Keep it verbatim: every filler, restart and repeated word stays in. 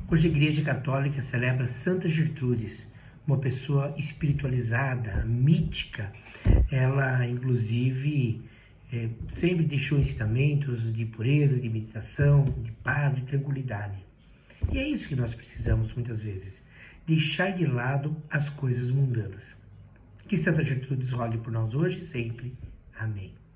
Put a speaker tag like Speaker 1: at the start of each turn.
Speaker 1: Hoje a Igreja Católica celebra Santa Gertrudes, uma pessoa espiritualizada, mítica. Ela, inclusive, é, sempre deixou ensinamentos de pureza, de meditação, de paz, de tranquilidade. E é isso que nós precisamos muitas vezes, deixar de lado as coisas mundanas. Que Santa Gertrudes rogue por nós hoje e sempre. Amém.